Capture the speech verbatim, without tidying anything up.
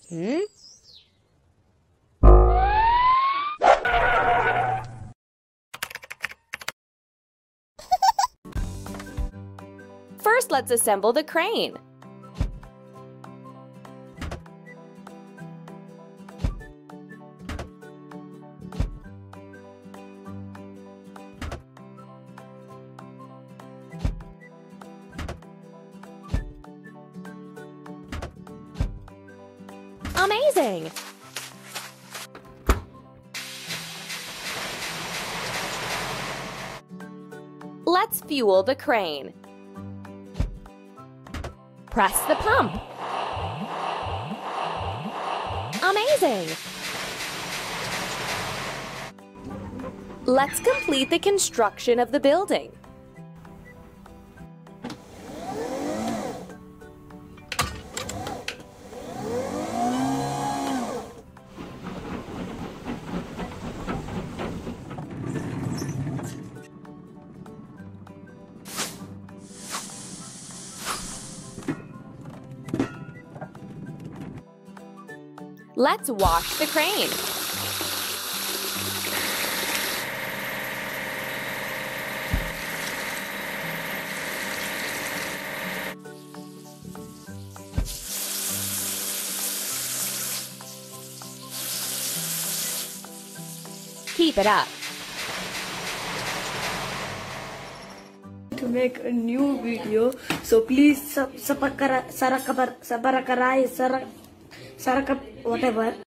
Hmm? First, let's assemble the crane. Amazing! Let's fuel the crane. Press the pump. Amazing! Let's complete the construction of the building. Let's wash the crane. Keep it up. To make a new video, so please subscribe, whatever.